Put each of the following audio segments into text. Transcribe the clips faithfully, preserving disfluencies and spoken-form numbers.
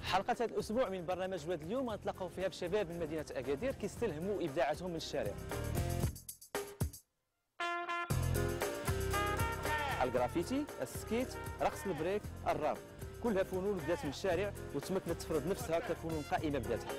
حلقة هذا الأسبوع من برنامج واد اليوم غنتلاقاو فيها بشباب من مدينة أكادير كيستلهموا إبداعاتهم من الشارع. الجرافيتي، السكيت، رقص البريك، الراب، كلها فنون بدات من الشارع وتمكنت تفرض نفسها كفنون قائمة بذاتها.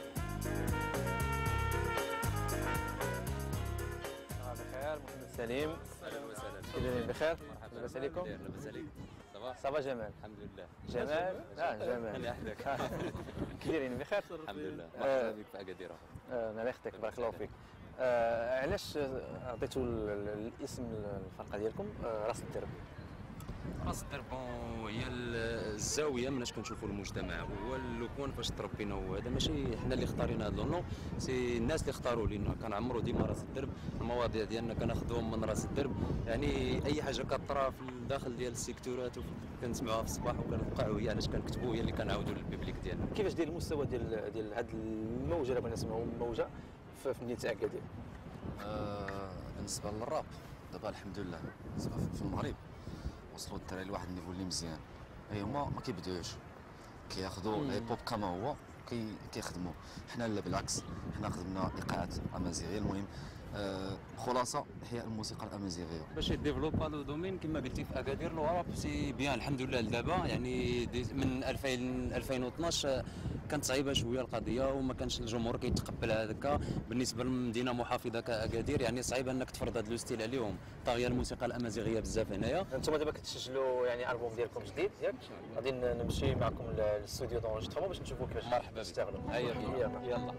بخير محمد سليم. اهلا وسهلا. كي دايرين بخير؟ مرحبا. لاباس عليكم؟ لاباس عليك؟ صافا؟ صافا جمال. الحمد لله. جمال؟ اه جمال. الله يحفظك. كي دايرين بخير؟ الحمد لله. مرحبا بك في اكادير. الله يخطيك بارك الله فيك. آه علاش عطيتوا الاسم الفرقه ديالكم آه راس الدرب؟ راس الدرب هي الزاويه مناش كنشوفوا المجتمع، هو اللوكوان فاش تربينا، وهذا ماشي حنا اللي اختارينا هذا لونو، سي الناس اللي اختاروا لينا. كنعمروا ديما راس الدرب، المواضيع ديالنا كناخذوهم من راس الدرب، يعني اي حاجه كطرا في الداخل ديال السيكتورات كنسمعوها في الصباح وكنوقعوا هي علاش كنكتبوا، هي اللي كنعاودوا للبيبليك ديالنا. كيفاش داير المستوى ديال ديال هذه الموجه اللي بغينا نسمعوا موجه في مدينه اكادير؟ آه بالنسبه للراب دابا الحمد لله في المغرب وصلوا الدراري لواحد النيفو اللي مزيان. اي هما ما كيبدعوش، كياخذوا الهيب هوب كما هو كي كيخدموا. حنا لا بالعكس، حنا خدمنا ايقاعات امازيغيه. المهم آه خلاصه هي الموسيقى الامازيغيه باش يديفلوبا لو دومين كما قلتي في اكادير. لو راب سي بيان الحمد لله لدابا، يعني من ألفين ألفين واثناش كانت صعيبه شويه القضيه وما كانش الجمهور كيتقبل هذاك. بالنسبه لمدينه محافظه كاكادير يعني صعيب انك تفرض هذا لو ستيل عليهم. طاغيه الموسيقى الامازيغيه بزاف هنايا. انتم دابا كتسجلوا يعني البوم ديالكم جديد ياك؟ غادي نمشي معكم للاستوديو دونجستخمون باش نشوفوا كيفاش مرحبا بك. تشتغلوا. هيا يلا يلا.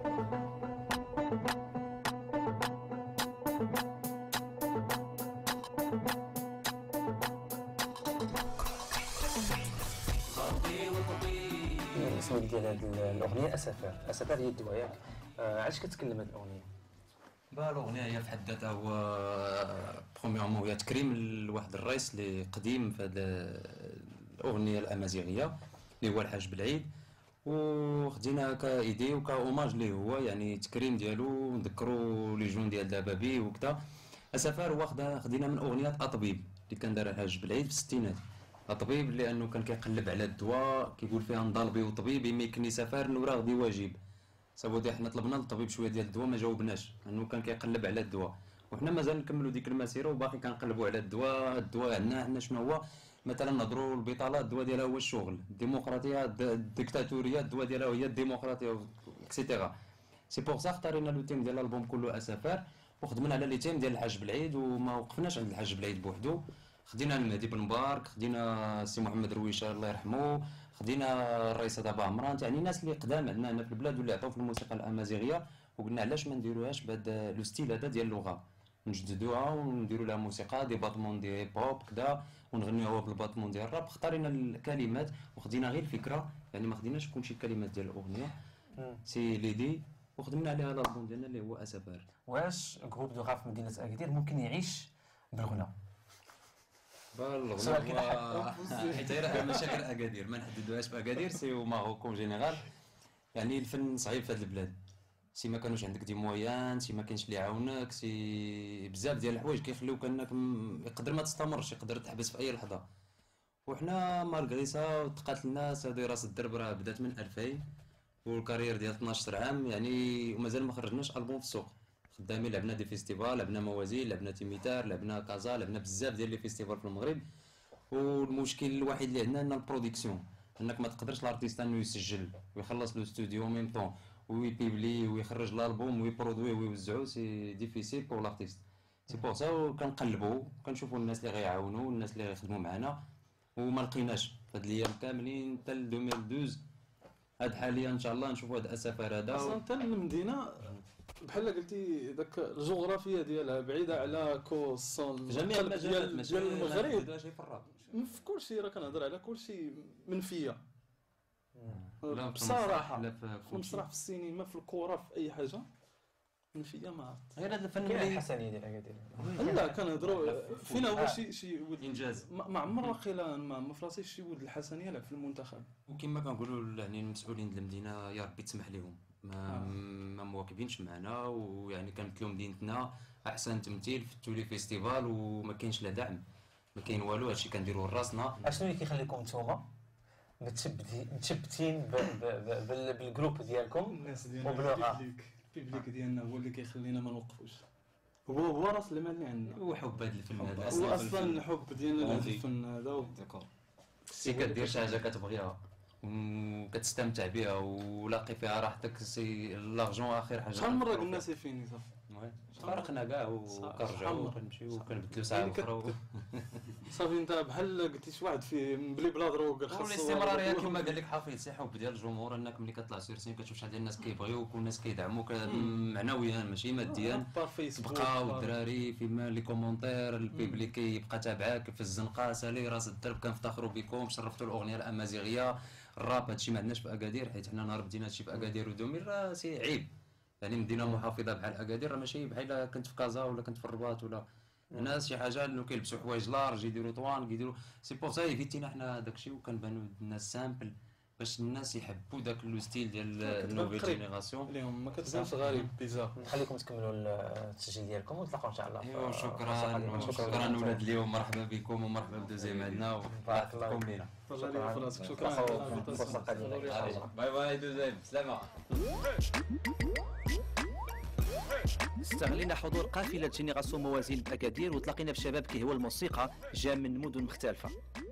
الاسم ديال هذه الاغنيه اسفار. اسفار هي الدواء ياك؟ آه علاش كتكلم هذه الاغنيه؟ با الاغنيه هي في حد ذاتها هو برومييرمون هي تكريم لواحد الرئيس اللي قديم في هذه الاغنيه الامازيغيه اللي هو الحاج بالعيد، وخدينا كايدي وكاوماج ليه هو، يعني تكريم ديالو نذكروا لي جون ديال دابابي وكذا. اسفار هو خدينا من اغنيه اطبيب اللي كان دار الحاج بالعيد في الستينات. طبيب لانه كان كيقلب على الدواء، كيقول فيها نضربي وطبيبي ما يكني سفر نورا غدي واجب. صافي حنا طلبنا للطبيب شويه ديال الدواء ما جاوبناش، لانه كان كيقلب على الدواء، وحنا مازال نكملوا ديك المسيره وباقي كنقلبوا على الدواء. الدواء عندنا عندنا شنو هو؟ مثلا نهضروا البطاله الدواء ديالها هو الشغل، الديمقراطيه الديكتاتوريه الدواء ديالها هي الديمقراطيه اكسيتيرا. سي بور سا اختارينا لو تيم ديال الالبوم كله اسفار، وخدمنا على لي تيم ديال الحاج بالعيد، وما وقفناش عند الحاج بالعيد بوحدو. خدينا المهدي بن مبارك، خدينا سي محمد رويشه الله يرحمه، خدينا الرئيس دابا عمران، يعني الناس اللي قدام عندنا هنا في البلاد واللي عطاو في الموسيقى الامازيغيه، وقلنا علاش ما نديروهاش بهذا لو ستيل هذا ديال اللغه، نجددوها ونديروا لها موسيقى دي باتمون دي هيب هوب كذا ونغنيوها بالباتمون ديال الراب. اختارينا الكلمات وخدينا غير الفكره، يعني ما خديناش كلشي الكلمات ديال الاغنيه، سي ليدي وخدمنا عليها الالبوم ديالنا اللي هو اسفار. واش جروب دو راب في مدينه اكادير ممكن يعيش بالغنى؟ بالغنى حيت غير مشاكل اكادير ما نحددوهاش في اكادير، سي ماروكون جينيرال. يعني الفن صعيب في هذه البلاد، سي ما كانوش عندك دي مويان، سي ما كاينش اللي يعاونك، سي بزاف ديال الحوايج كيخليوك انك م... يقدر ما تستمرش، يقدر تحبس في اي لحظه. وحنا مالغريسا تقاتلنا. هذه راس الدرب راه بدات من ألفين والكارير ديال اثناش عام يعني، ومازال ما خرجناش البوم في السوق. خدامين لعبنا دي فيستيفال، لعبنا موازين، لعبنا تيميتار، لعبنا كازا، لعبنا بزاف ديال لي فيستيفال في المغرب. والمشكل الوحيد اللي عندنا ان البرودكسيون، انك ما تقدرش الارتيست انه يسجل ويخلص لو ستوديو ميم طون ويبيبلي ويخرج الالبوم ويبرودوي ويوزعو، سي ديفيسيل بور لارتيست. سي بور سا كنقلبوا كنشوفوا الناس اللي غيعاونوا والناس اللي غيخدموا معنا، وما لقيناش في هاد الايام كاملين حتى ل ألفين واثناش. هاد حاليا ان شاء الله نشوفوا هاد اسفار هذا. اصلا حتى المدينه بحال قلتي داك الجغرافيه ديالها بعيده على كوسون جميع المجالات ديال المغرب. ماشي في الراب في كل شيء راه كنهضر على كل شيء منفيه بصراحه، بصراحه في المسرح في السينما في الكره في اي حاجه منفيه. ما عرفت غير هذا الفن كاين اللي الحسنيه ديال اكادير. لا كنهضروا فينا هو شي شي ولد انجاز. ما ما عمر واقيلا ما ما فراسيش شي ولد الحسنيه يلعب في المنتخب. وكما كنقولوا يعني المسؤولين ديال المدينه يا ربي تسمح لهم ما آه. ما مواكبينش معنا، ويعني كنمثلوا مدينتنا احسن تمثيل في التولي فيستيفال وما كاينش لا دعم ما كاين والو. هادشي كنديروه لراسنا. اشنو اللي كيخليكم نتوما متشبتين متشبتين بالجروب ديالكم الناس ديالنا وبلغة. البيبليك البيبليك ديالنا هو اللي كيخلينا ما نوقفوش، هو هو راس المال اللي عندنا، هو حب هذا الفن هذا هو أصلاً في اصلا الفن. الحب ديالنا لهذا هادي. الفن هذا و- داكور. سي كدير شي حاجه كتبغيها وكتستمتع بها ولاقي فيها راحتك، سي لارجون اخر حاجه. شحال من مره قلنا سي فيني صافي، تفارقنا كاع شحال وكنرجعوا مرة. وكنمشيو وكنبدلوا ساعه يعني كت- اخرى. صافي انت بحال قلتي شي واحد في بلي بلا دروك خاصو والاستمراريه كما قال لك حفيظ، سي حب ديال الجمهور، انك ملي كطلع سير سين كتشوف شحال ديال الناس كيبغيوك والناس كيدعموك معنويا ماشي ماديا. بار فيسبوك تبقاو الدراري فيما لي كومونتير البيبليك كيبقى تابعاك في الزنقه سالي راس الدرب، كنفتخروا بكم، شرفتوا الاغنيه الامازيغيه الراب. هادشي ما عندناش في اكادير، حيت حنا نهار بدينا هادشي في اكادير ودومير راه سي عيب. يعني مدينه محافظه بحال اكادير راه ماشي بحال إلا كنت في كازا ولا كنت في الرباط ولا الناس شي حاجه انه كيلبسوا حوايج لارج يديروا طوان كيديروا سي بور سا ايفيتينا حنا داكشي، وكنبانوا الناس سامبل باش الناس يحبوا داك لو ستيل ديال النوفيل قريب. جينيراسيون. اليوم ما كتبانش غريب بيزار. نخليكم تكملوا التسجيل ديالكم ونتلاقاو ان شاء الله. ايوا في- في شكرا الحلقة القادمة. شكرا ولاد اليوم، مرحبا بكم ومرحبا بدوزيام عندنا بارك الله وبارك لينا. طلع لي في راسك، شكرا نتلاقاو على في فرصة قادمة ان شاء الله. باي باي دوزيام، سلامه. استغلينا حضور قافلة جينيراسيون موازين بأكادير وتلاقينا بشباب كيهوى الموسيقى جا من مدن مختلفة.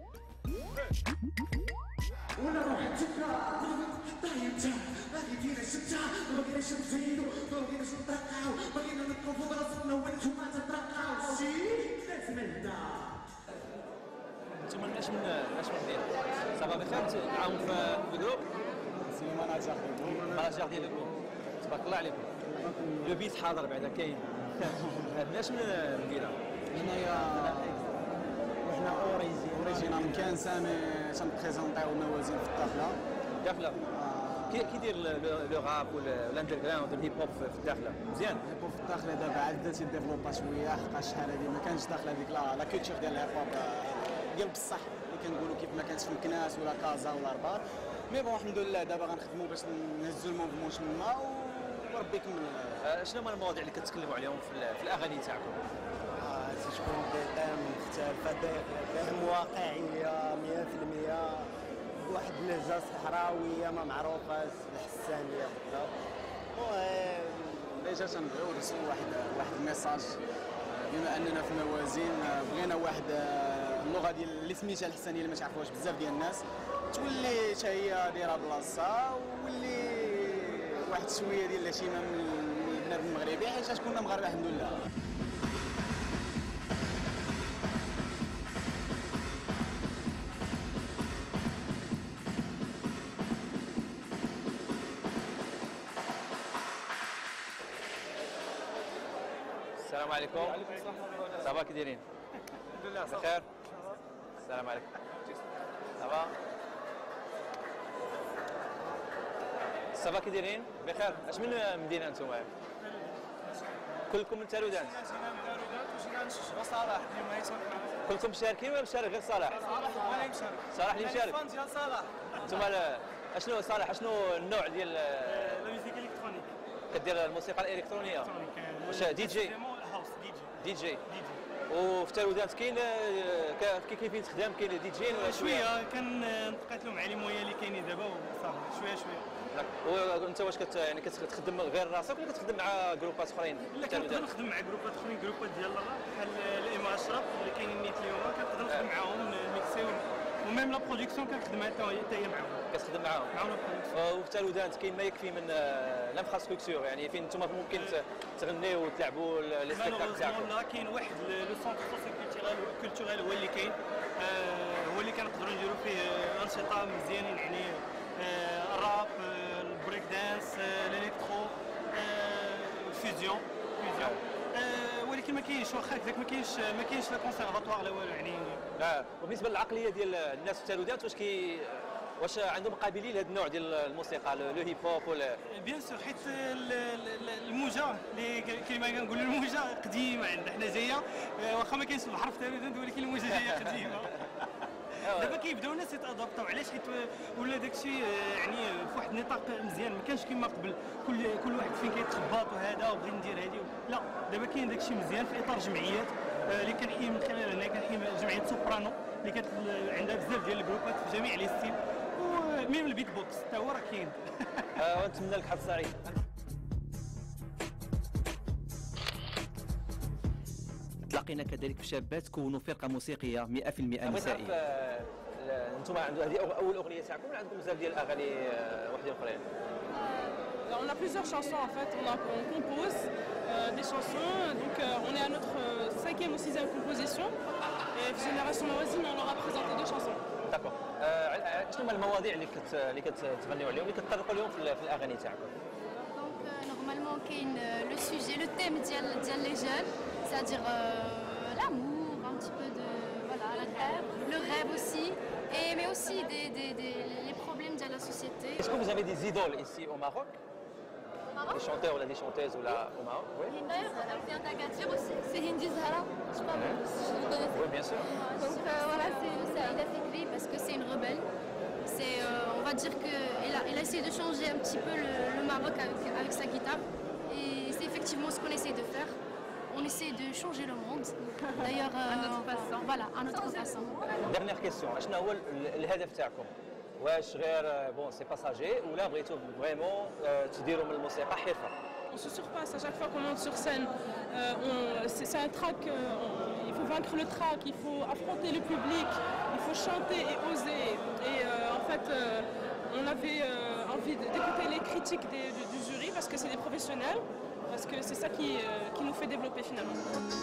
انتم اش من اش من دير صافا بخير معاهم في الجروب سي ماناجر ماناجر ديال الجروب تبارك الله عليكم. لو بيت حاضر بعدا كاين. اش من مدينه هنايا وحنا اوريجين اوريجينا من كان سامي تنبريزونطيو موازين في الداخله. الداخله كي كيدير لو راب ولا الاندر جراوند والهيب هوب في الداخله مزيان. الهيب هوب في الداخله دابا عاد بدا تيديفلوبا شويه، حقاش شحال هادي ما كانش داخله هذيك لا لا كولتور ديال الهيب هوب ديال بصح اللي كنقولوا كيف ما كانت في مكناس ولا كازا ولا رباط. مي بون الحمد لله دابا غنخدموا باش نهزوا الموفمون تما وربي يكمل. آه، شنو هما المواضيع اللي كتكلموا عليهم في, ال- في الاغاني تاعكم؟ آه، تكون ديم مختلفة، ديم واقعية مية في المية، واحد اللهجة صحراوية ما معروفاش، الحسانية بالضبط. المهم ديجا تنبغيو نرسلو واحد واحد الميساج، بما اننا في موازين بغينا واحد اللغة ديال اللي سميتها الحسانية اللي ما تعرفوهاش بزاف ديال الناس تولي حتى هي دايرة بلاصتها، وولي واحد شوية ديال الهشيمة من البنات المغربي، حيت كنا مغاربة الحمد لله. السلام عليكم. وعليكم السلام. صافا كي دايرين؟ الحمد لله بخير. السلام عليكم. صافا صافا كي دايرين؟ بخير. اش من مدينه انتم؟ كلكم من تارودانت؟ جينا من دارودات وجينا نشجعوا صلاح اليوم هاي صالح معنا. كلكم مشاركين ولا مشارك غير صالح؟ صلاح هو اللي مشارك. صالح اللي مشارك؟ الفان ديال صلاح. انتم اشنو صالح اشنو النوع ديال لا ميوزيك الكترونيك. كدير الموسيقى الالكترونيه؟ واش دي جي؟ هاوس دي جي. دي جي. دي جي. وفي تارودانت كاين كيف كيفين تخدم كاين دي جي ولا شويه كنتقيت لهم مع لي مويا اللي كاينين دابا وصافي شويه شويه. وانت واش كت يعني كتخدم غير راسك ولا كتخدم مع جروبات اخرين؟ لا كنقدر نخدم مع جروبات اخرين، جروبات ديال الراب بحال الإما أشرف اللي كاينين نيت اليوم، كنقدر نخدم معاهم الميكسيو وميم لا برودكسيون كنخدم حتى هي معاهم. كتخدم معاهم؟ معاهم البرودكسيون. وفي تارودانت كاين ما يكفي من لانفراستركتور، يعني فين نتوما ممكن تغنيو وتلعبوا لي سبيكتاكل تاعكم؟ لا كاين واحد لو سونتر سوسيو كولتورال هو اللي كاين، هو اللي كنقدروا نديروا فيه انشطه مزيانين، يعني الراب، البريك دانس، الالكترو، الفيزيون فيزيون، ولكن ما كاينش واخا هكذاك ما كاينش ما كاينش لا كونسيرفاتوار لا والو يعني. اه وبالنسبه للعقليه ديال الناس في تارودانت واش كي واش عندهم قابلين لهذا النوع ديال الموسيقى لو هيب هوب ولا؟ بيان سور، حيت الموجه اللي كيما كنقولوا الموجه قديمه عندنا حنا جايه، واخا ما كاينش البحر في تارودانت ولكن الموجه جايه قديمه. دابا كيبداو الناس يتادابطاو، علاش؟ حيت ولا داكشي يعني في واحد النطاق مزيان، ما كانش كيما قبل كل كل واحد فين كيتخبط وهذا وبغي ندير هذه، لا دابا كاين داكشي مزيان في اطار جمعيات اللي كنحيي من خلال هنا، كنحيي جمعيه سوبرانو اللي كانت عندها بزاف ديال الجروبات في جميع لي ستيل، ميم البيت بوكس حتى هو راه كاين. ونتمنى لك حظ سعيد. تلاقينا كذلك بشابات كونوا فرقه موسيقيه مئة بالمئة نسائيه. انتم عندكم هذه اول اغنيه تاعكم ولا عندكم بزاف ديال الاغاني وحدين اخرين؟ On a plusieurs chansons en fait, on, a, on compose euh, des chansons, donc euh, on est à notre cinquième ou sixième composition et Génération Mawazine on aura présenté deux chansons. D'accord. شنو هما المواضيع اللي كت اللي كتغنيو عليهم اللي كتطرقوا لهم في الاغاني تاعكم؟ Donc normalement كاين le sujet, le thème ديال ديال les jeunes, c'est-à-dire euh, l'amour, un petit peu de voilà, le rêve, le rêve aussi, et mais aussi des, des, des les problèmes de la société. Est-ce que vous avez des idoles ici au Maroc? Des chanteurs ou des chanteuses ou là au Maroc? Oui. D'ailleurs, on vient d'Agadir aussi, c'est Hindi Zahra. Je sais pas si vous connaissez. Oui, bien sûr. Donc euh, voilà, c'est, c'est, il a fait clip parce que c'est une rebelle. C'est, euh, on va dire qu'il a, il a essayé de changer un petit peu le, le Maroc avec, avec sa guitare. Et c'est effectivement ce qu'on essaie de faire. On essaie de changer le monde. D'ailleurs, euh, à notre façon. Voilà, à notre façon. Dernière question. شنو هو الهدف تاعكم؟ واش غير بون سي باساجي ولا بغيتو فريمون تديروا من الموسيقى حرفه؟ On se surpasse à chaque fois qu'on monte sur scène. Euh, on, c'est, c'est un track, euh, on, il faut vaincre le track, il faut affronter le public, il faut chanter et oser. Et euh, en fait, euh, on avait euh, envie d'écouter les critiques des, du, du jury parce que c'est des professionnels, parce que c'est ça qui, euh, qui nous fait développer finalement.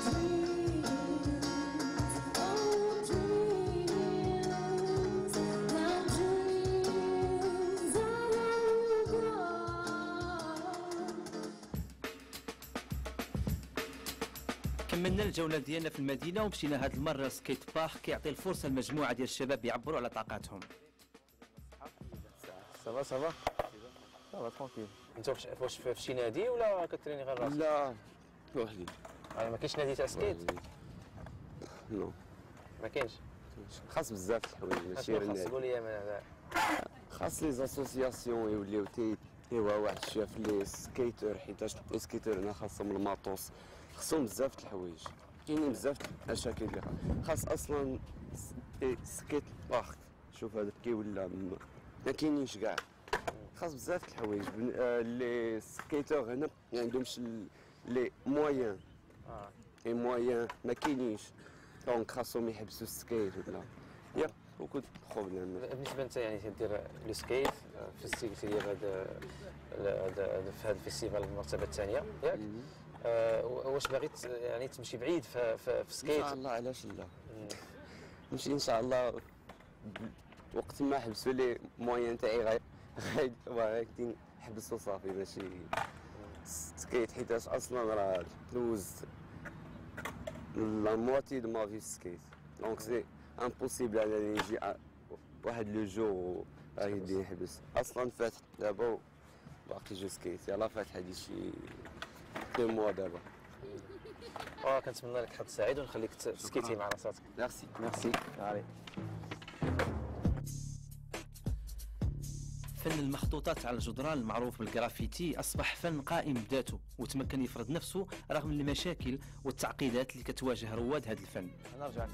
كملنا الجوله ديالنا في المدينه ومشينا هذه المره سكيت بارك كيعطي الفرصه لمجموعه ديال الشباب يعبروا على طاقاتهم. صافا صافا صافا ترونكيل. انت واش في شي نادي ولا كتريني غير راسك؟ لا بوحدي. يعني ما كاينش نادي تاع سكيت؟ نو ما كاينش. خاص بزاف د الحوايج ماشي غير خاص النادي. تقول لي انا خاص لي زاسوسياسيون يوليو تي ايوا واحد شاف لي سكيتر حيتاش لي سكيتر هنا خاصهم الماطوس خصهم بزاف د الحوايج كاينين بزاف د المشاكل اللي خاص اصلا سكيت بارك شوف هذا كيولى ما كاينينش كاع خاص بزاف د الحوايج لي سكيتور هنا ما عندهمش لي مويان لي مويان ما كاينينش دونك خاصهم يحبسوا السكيت ولا يا بوكو دو بروبليم. بالنسبه انت يعني تدير لو سكيت في السيكل ديال هذا هذا في هذا الفيستيفال المرتبه الثانيه ياك؟ أه واش باغي يعني تمشي بعيد في في, في سكيت؟ ان شاء الله علاش لا نمشي ان شاء الله وقت ما حبسوا لي موين تاعي غاي غادي نحبسوا صافي ماشي سكيت حيتاش اصلا راه دوزت لا موتي دو ما في سكيت دونك سي امبوسيبل انني نجي واحد لو جور غادي نحبس اصلا فات دابا باقي جو سكيت يلاه فات هادي شي دو موا دابا. اه كنتمنى لك حظ سعيد ونخليك تسكيتي مع راساتك. ميرسي ميرسي. علي. فن المخطوطات على الجدران المعروف بالجرافيتي أصبح فن قائم بذاته وتمكن يفرض نفسه رغم المشاكل والتعقيدات اللي كتواجه رواد هذا الفن. أنا رجعت.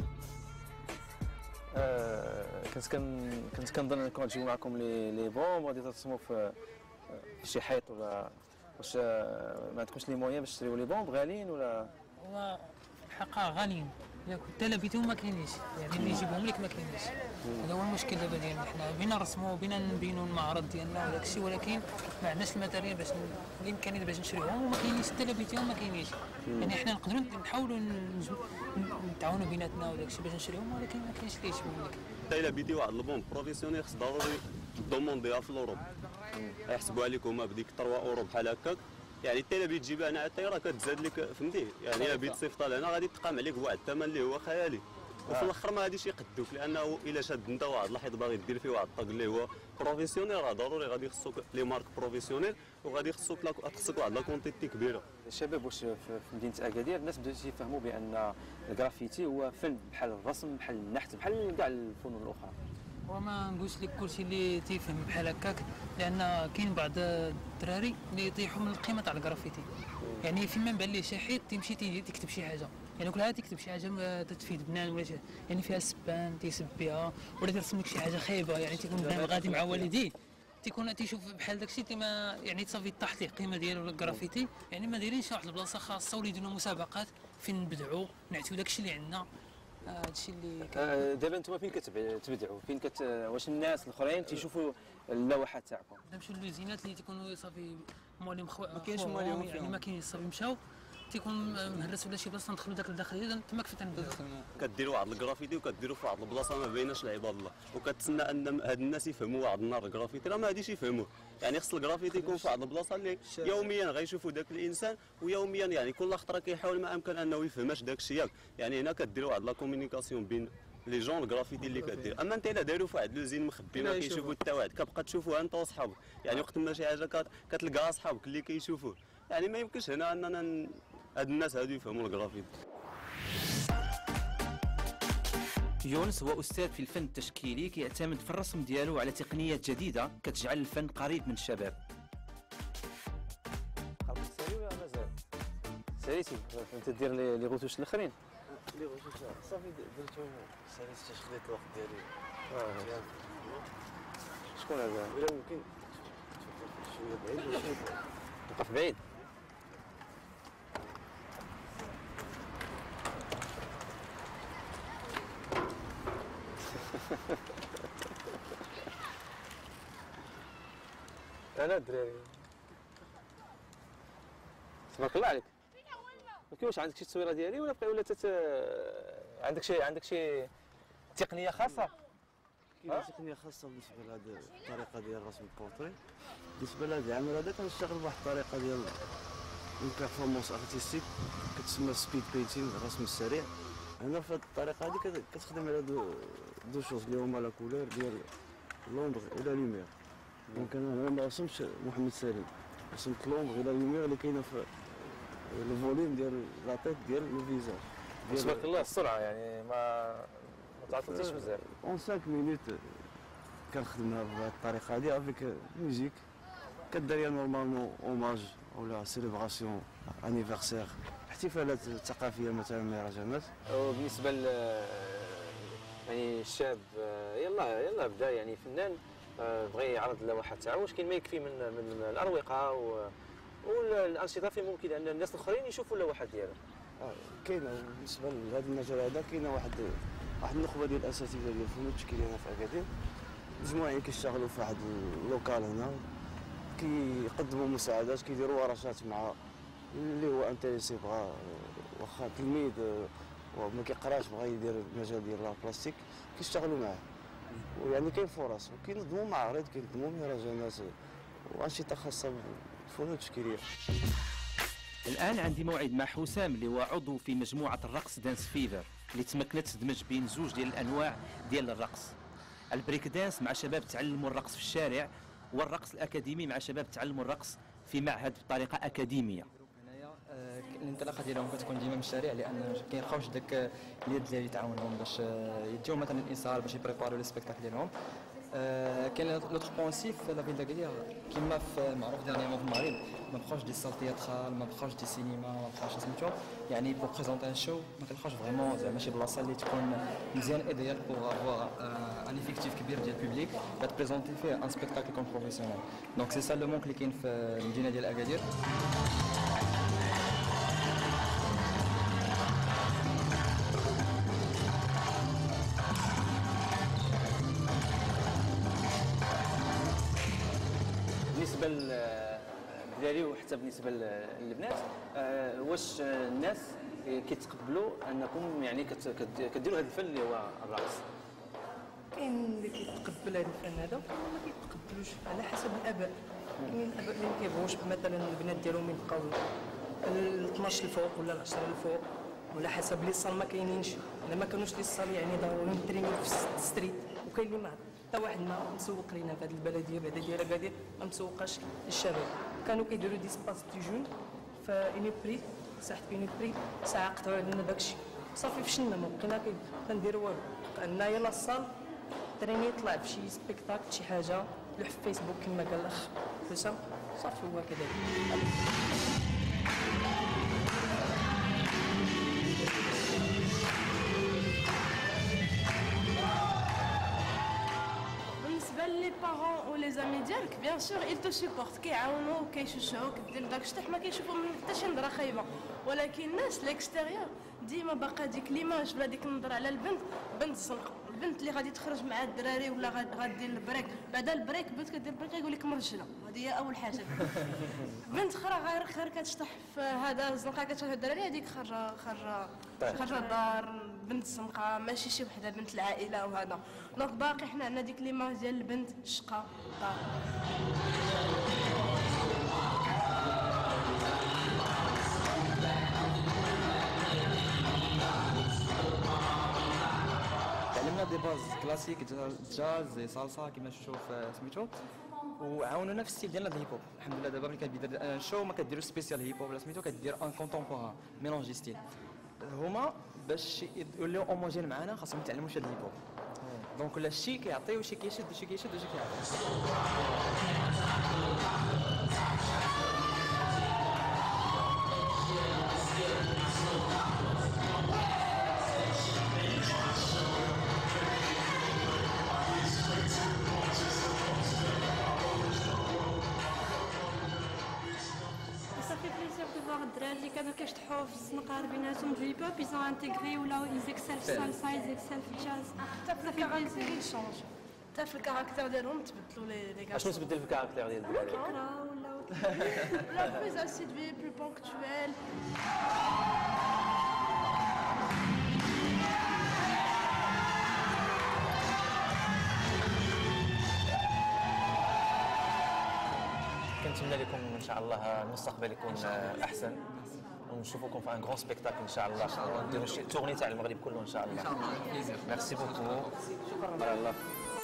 آه كنت كن كنت كنظن انكم تجيو معكم لي لي بوم غادي ترسموا في في شي حيط ولا واش ما عندكمش لي مويان باش تشريو لي بومب غاليين ولا؟ هو الحقيقه غاليين ياك حتى لبيتهم ما كاينينش يعني اللي يجيبهم لك ما كاينينش هذا هو المشكل دابا ديالنا حنا بينا نرسموا بينا نبينوا المعرض ديالنا وداك الشيء ولكن ما عندناش الماتيريال باش الامكانيات باش نشريوهم وما كاينينش حتى لبيتهم ما كاينينش يعني حنا نقدروا نحاولوا نتعاونوا بيناتنا وداك الشيء باش نشريوهم ولكن ما كاينش اللي يجيبهم لك. حتى الا بيتي واحد البوم بروفيسيونيل خص ضروري دومونديها في الاوروب يحسبوها لك هما بديك ثلاثة اورو بحال هكاك يعني حتى الا بغيت تجيبها هنا حتى راه كتزاد لك فهمتي يعني الا بغيت تصيفطها لهنا غادي تقام عليك بواحد الثمن اللي هو خيالي وفي الاخر ما غاديش يقدوك لانه الا شاد انت واحد الحيط باغي دير فيه واحد الطاق اللي هو بروفيسيونيل راه ضروري غادي يخصوك لي مارك بروفيسيونيل وغادي يخصوك خصك واحد لا كونتيتي كبيره. الشباب واش في مدينه اكادير الناس بداو يفهموا بان الجرافيتي هو فن بحال الرسم بحال النحت بحال كاع الفنون الاخرى؟ وما نقولش لك كلشي اللي تيفهم بحال هكاك لان كاين بعض الدراري اللي يطيحوا من القيمه تاع الجرافيتي يعني فيما بان ليه شي حيط تيمشي تيكتب شي حاجه، يعني كل هذا تكتب شي حاجه تتفيد بنان ولا شي يعني فيها سبان تيسب بها ولا ترسم لك شي حاجه خايبه، يعني تيكون بنان غادي مع والديه تيكون تيشوف بحال داكشي تما يعني تصافي طاحت ليه القيمه ديالو الجرافيتي، يعني ما دايرينش واحد البلاصه خاصه ولا يديروا مسابقات فين نبدعوا نعطيو داكشي اللي عندنا. هادشي اللي آه دابا انتم فين كتبدعوا؟ فين كت واش الناس الاخرين تيشوفوا اللوحات تاعكم؟ نمشيو للوزينات اللي تيكونوا صافي مواليم خو ما كاينش مواليم يعني ما كاينش صافي مشاو تيكون مهرس ولا شي بلاصه ندخلوا داك الداخليه تما كيف تنبداو. كديروا واحد الجرافيتي وكديروا في واحد البلاصه ما بيناش لعباد الله وكتسنى ان هاد الناس يفهموا واحد النهار الجرافيتي، راه ما غاديش يفهموه، يعني خص الجرافيتي يكون في واحد البلاصه اللي يوميا غيشوفوا داك الانسان ويوميا يعني كل خطره كيحاول ما امكن انه يفهم اش داك الشيء، يعني هنا كديروا واحد لا كومونيكاسيون بين لي جون الجرافيتي اللي كدير. اما انت الا دايرو في واحد لوزين مخبي ما كيشوفوا حتى واحد كتبقى تشوفوها انت وصحابك، يعني وقت ما شي حاجه كتلقاها صحابك اللي كيشوفوه، يعني ما يمكنش هنا اننا هاد الناس هادو يفهموا الجرافيتي. يونس هو أستاذ في الفن التشكيلي كيعتمد في الرسم ديالو على تقنيات جديدة كتجعل الفن قريب من الشباب. خلقك سالي ولا مازال؟ ساليتي انت دير لي غوتوش الاخرين؟ لي غوتوش صافي درتهم ساليت حتى خديت الوقت ديالي. اه شكون هذا؟ ولا ممكن شويه بعيد ولا شويه وقف بعيد. انا الدراري تبارك الله عليك. ما كاينش عندك شي تصويره ديالي ولا بقى ولا تت... عندك شي عندك شي تقنيه خاصه؟ كاينه تقنيه خاصه بالنسبه لهذه الطريقه ديال رسم البورتري. بالنسبه لهذا العمل هذا كنشتغل بواحد الطريقه ديال البيرفورمانس ارتستيك كتسمى سبيد بينتين، الرسم السريع. هنا في هذه الطريقه هذه كتخدم على دو دو شوز اللي هما لا كولور ديال لومبر الى لوميير. دونك انا ما رسمتش محمد سالم، رسمت لومبر الى لوميير اللي كاينه في الفوليوم ديال لا تيت ديال لو فيزاج. تبارك الله السرعه يعني ما ما تعطلتيش بزاف. اون خمس مينوت كنخدمها بهذه الطريقه هذه افيك ميوزيك كدير نورمالمون اوماج ولا سيليبراسيون انيفرسير احتفالات ثقافيه مثلا مهرجانات. وبالنسبه ل يعني الشاب يلا يلا بدا يعني فنان بغى يعرض اللوحات تاعو، واش كاين ما يكفي من من الاروقه و والانشطه في ممكن ان الناس الاخرين يشوفوا اللوحات ديالو؟ اه كاينه بالنسبه لهذا المجال هذا كاينه واحد واحد النخبه ديال الاساتذه ديال الفنون التشكيليه هنا في اكادير، مجموعين كيشتغلوا في واحد اللوكال هنا كيقدموا مساعدات كيديروا ورشات مع اللي هو انتريسي بغا واخا تلميذ وما كيقراش بغا يدير المجال ديال البلاستيك كيشتغلوا معاه، ويعني كاين فرص وكينظموا معارض كينظموا مهرجانات وانشطه خاصه بالفنون التشكيليه. الآن عندي موعد مع حسام اللي هو عضو في مجموعة الرقص دانس فيفر اللي تمكنت تدمج بين زوج ديال الأنواع ديال الرقص، البريك دانس مع شباب تعلموا الرقص في الشارع والرقص الأكاديمي مع شباب تعلموا الرقص في معهد بطريقة أكاديمية. هنايا الانطلاقه ديالهم كتكون ديما من الشارع لان كيلقاوش داك اليد اللي تعاونهم باش يديو مثلا الانصار باش يبريباريو لي سبيكتاكل ديالهم. آه كاين لوتر بونسيف لا فيل داكادير كيما في معروف ديرنيامون في المغرب ما بقاوش دي سال تياترال ما بقاوش دي سينما ما بقاوش سميتو يعني بور بريزونتي ان شو ما كنلقاوش فريمون زعما شي بلاصه اللي تكون مزيان ايديال بور افوار ان ايفيكتيف كبير ديال البوبليك كتبريزونتي فيه ان سبيكتاكل كون بروفيسيونيل. دونك سي سا لو مونك اللي كاين في المدينه ديال اكادير. بالنسبه للدراري وحتى بالنسبه للبنات آه واش الناس كيتقبلوا انكم يعني كديروا هذا الفن اللي هو الرقص؟ كاين اللي كيتقبل هذا الفن هذا وكاين اللي ما كيتقبلوش على حسب الاباء. كاين الاباء اللي ما كيبغوش مثلا البنات ديالهم يبقاو ال اثناش الفوق ولا العشرة الفوق ولا حسب لي صال ما كاينينش، الا ما كانوش لي صال يعني ضروري نترينيو في الستريت. وكاين اللي ما حتى واحد ما مسوق لينا في هذه البلديه بعدا ديال اكادير ما مسوقاش للشباب. كانوا كيديروا دي سباس دي جون في اونيبري ساحه اونيبري ساعه قطعوا علينا داكشي صافي فشلنا ما بقينا كنديروا والو. عندنا يلا الصال تريني طلع في شي سبيكتاكل شي حاجه لوح في فيسبوك كما قال الاخ حسام صافي هو كذلك. لافامي ديالك بيان سور il te supporte كيعاونوك كيشجعوك دير داك الشيء حنا كيشوفوا من حتى شي نظره خايبه ولكن الناس ليكستيريور ديما باقا ديك ليماج ولا ديك النظره على البنت بنت زنقه البنت اللي غادي تخرج مع الدراري ولا غادي البريك بعدا البريك بنت كدير بريك يقول لك مرجله هذه هي اول حاجه بنت اخرى غير غير كتشطح في هذا الزنقه كتشوف الدراري هذيك خرجه خرجه خرجه الدار بنت زنقه ماشي شي وحده بنت العائله وهذا دونك باقي حنا عندنا ديك ليماج ديال البنت شقه دار تعلمنا دي باز كلاسيك جاز زي صالصا كيما شفتوا في سميتو وعاونونا في الستيل ديالنا الهيب هوب الحمد لله دابا ملي كدير شو ما كديروش سبيسيال هيب هوب ولا سميتو كدير ان كونتمبوران ميلونجي ستيل هما باش يوليو اوموجين معنا خاصهم يتعلموا شي الهيب هوب دونك كل شيء كيعطيو شي كيشد وشي كيشد وشي كيعطي الدراري اللي كانوا كيشطحوا في الزنقه بيناتهم في الهيب هوب ils ont intégré ولا يزيكسل في الصالصا يزيكسل في الجاز حتى في الكاركتير يشونج حتى في الكاركتير ديالهم تبدلوا لي لي اشنو تبدل في الكاركتير ديال الدراري؟ ولا ولا بلوز اسيدوي بلو بونكتويل كنتمنى لكم ان شاء الله المستقبل يكون احسن ونشوفكم في ان غران سبيكتاكل ان شاء الله ونديروا شي تورني تاع المغرب كله ان شاء الله ان شاء الله ميرسي بوكو شكرا الله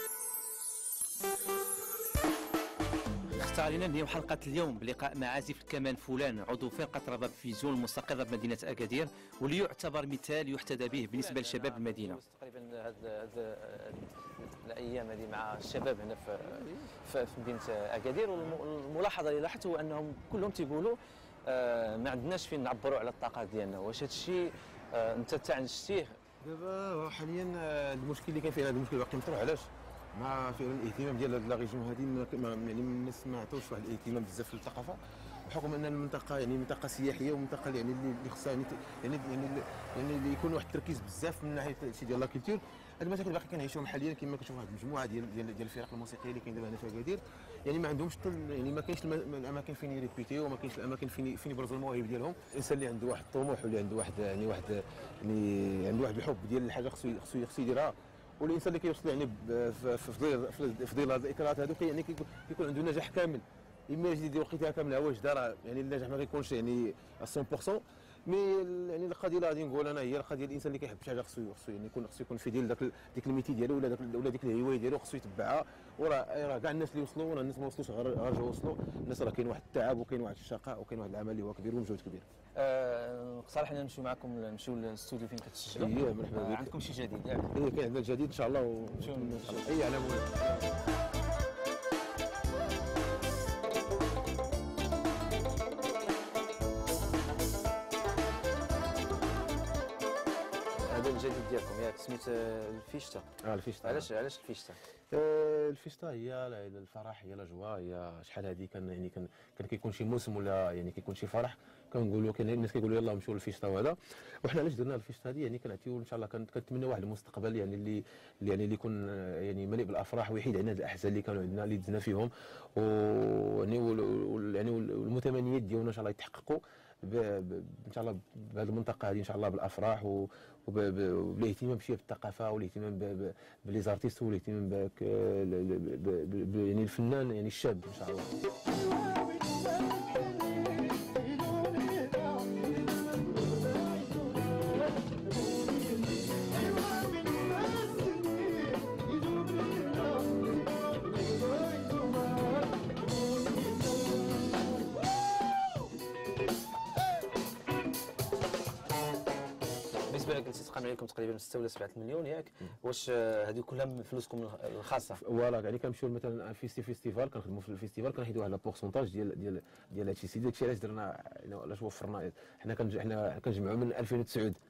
اختار لنا نهاية حلقة اليوم بلقاء مع عازف الكمان فلان عضو فرقة رباب فيزون المستقرة بمدينة أكادير واللي يعتبر مثال يحتذى به بالنسبة لشباب المدينة. تقريبا هذه الايام هذه مع الشباب هنا في في مدينة أكادير والملاحظة اللي لاحظت هو انهم كلهم تيقولوا آه ما عندناش فين نعبروا على الطاقات ديالنا. واش هذا الشيء آه انت تاع شتيه؟ دابا حاليا المشكل اللي كاين فيه هذا المشكل باقي مطروح علاش؟ مع فعلا الاهتمام ديال هاد لا ريجيون هذه يعني الناس ما عطاوش واحد الاهتمام بزاف في الثقافه بحكم ان المنطقه يعني منطقه سياحيه ومنطقه يعني اللي خصها يعني يعني يعني اللي يكون واحد التركيز بزاف من ناحيه شي ديال لا كولتور. هاد المشاكل باقي كنعيشوهم حاليا كما كتشوف واحد المجموعه ديال ديال ديال الفرق الموسيقيه اللي كاين دابا هنا في اكادير يعني ما عندهمش يعني ما كاينش الاماكن فين يريبيتيو وما كاينش الاماكن فين فين يبرزوا المواهب ديالهم. الانسان اللي عنده واحد الطموح واللي عنده واحد يعني واحد يعني عنده واحد الحب ديال الحاجه خصو خصو خصو يديرها والانسان اللي كيوصل يعني في ظل في ظل هذه الاطارات هذوك يعني كيكون عنده نجاح كامل اما يجي يدير وقيتها كامله واش دار يعني النجاح ما كيكونش يعني مية بالمية مي يعني القضيه اللي غادي نقول انا هي القضيه الانسان اللي كيحب شي حاجه خصو خصو يعني يكون خصو يكون في ديال داك ديك الميتي ديالو ولا داك ولا ديك الهوايه ديالو خصو يتبعها وراه راه كاع الناس اللي وصلوا راه الناس ما وصلوش غير جاو وصلوا الناس راه كاين واحد التعب وكاين واحد الشقاء وكاين واحد العمل اللي هو كبير ومجهود كبير. أه صراحه حنا نمشيو معكم نمشيو للاستوديو فين كتسجلوا. اييه مرحبا بك. أه عندكم شي جديد ياك؟ ايه كاين عندنا الجديد ان شاء الله ونتمنى ان شاء الله اي على مولاي. هذا الجديد ديالكم ياك سميت الفيشتا. اه الفيشتا. علاش علاش الفيشتا؟ آه الفيشتا هي الفرح هي الاجواء هي شحال هذه كان يعني كان كان كيكون شي موسم ولا يعني كيكون شي فرح كنقولوا كاين الناس كيقولوا يلاه نمشيو للفيشتا وهذا وحنا علاش درنا الفيشتا هذه يعني كنعطيو ان شاء الله كنتمنى واحد المستقبل يعني اللي يعني اللي يكون يعني مليء بالافراح ويحيد علينا هاد الاحزان اللي كانوا عندنا اللي دزنا فيهم ويعني يعني والمتمنيات ديالنا ان شاء الله يتحققوا ان شاء الله بهذه المنطقه هذه ان شاء الله بالافراح وبالاهتمام بشيء بالثقافه والاهتمام بلي زارتيست والاهتمام يعني الفنان يعني الشاب ان شاء الله. قلتي تقامنا عليكم تقريبا ستة ولا سبعة مليون ياك واش هذه كلها من فلوسكم الخاصه؟ فوالا يعني كنمشيو مثلا في فيستيفال كنخدموا في الفيستيفال كنحيدوا على بورسونتاج ديال ديال ديال هادشي سيدي داكشي علاش درنا علاش وفرنا حنا حنا كنجمعوا من ألفين وتسعة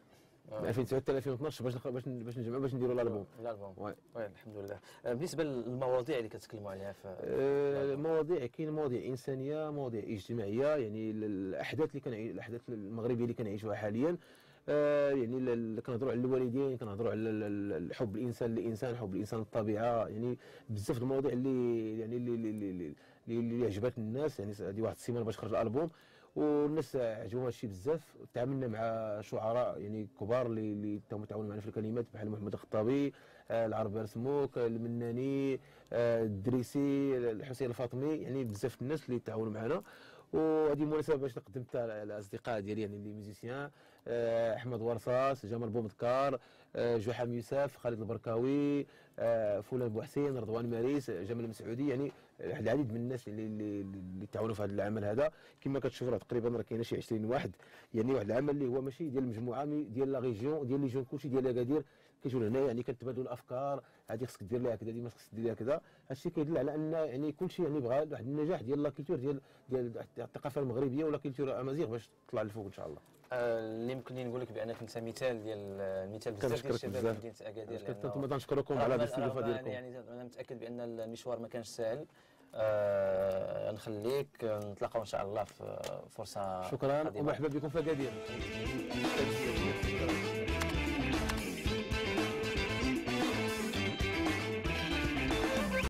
من ألفين وتسعة حتى ألفين واثناش باش باش باش نجمعوا باش نديروا الالبوم. الالبوم وي وي الحمد لله. بالنسبه للمواضيع اللي كتكلموا عليها في المواضيع كاين مواضيع انسانيه، مواضيع اجتماعيه، يعني الاحداث اللي كنعيش الاحداث المغربيه اللي كنعيشوها حاليا. آه يعني كنهضروا على الوالدين، كنهضروا على حب الانسان للانسان، حب الانسان للطبيعه، يعني بزاف المواضيع اللي يعني اللي اللي, اللي, اللي عجبات الناس. يعني هذه واحد السيمانه باش خرج الالبوم والناس عجبهم هذا الشيء بزاف. تعاملنا مع شعراء يعني كبار اللي اللي تعاونوا معنا في الكلمات بحال محمد الخطابي، آه العربي رسموك، المناني، آه الدريسي، الحسين الفاطمي، يعني بزاف الناس اللي تعاونوا معنا. وهذه مناسبه باش نقدم حتى الاصدقاء ديالي يعني لي ميوزيسيان، آه احمد ورصاص، جمال بومدكار، آه جحام يوسف، خالد البركاوي، آه فلان بوحسين، رضوان ماريس، جمال المسعودي، يعني العديد من الناس اللي اللي, اللي تعاونوا في هذا العمل هذا. كما كتشوفوا راه تقريبا راه كاينه شي عشرين واحد، يعني واحد العمل اللي هو ماشي ديال المجموعه ديال لا ريجيون ديال لي جون كلشي ديال اكادير كيجيو لهنا، يعني كنتبادلوا الافكار، هذه خصك دير لها كذا، هذه ما خصك دير لها كذا. هادشي كيدل على ان يعني كلشي يعني بغى واحد النجاح ديال لا كولتور ديال ديال الثقافه المغربيه ولا كولتور امازيغ باش تطلع للفوق ان شاء الله. اللي يمكن لي نقول لك بانك انت مثال ديال مثال بزاف ديال الشباب في مدينه اكادير. كنتمنى نشكركم على هذه الاستضافه ديالكم. يعني انا متاكد بان المشوار ما كانش سهل. آه نخليك نتلاقاو ان شاء الله في فرصه. شكرا ومرحبا بكم في اكادير.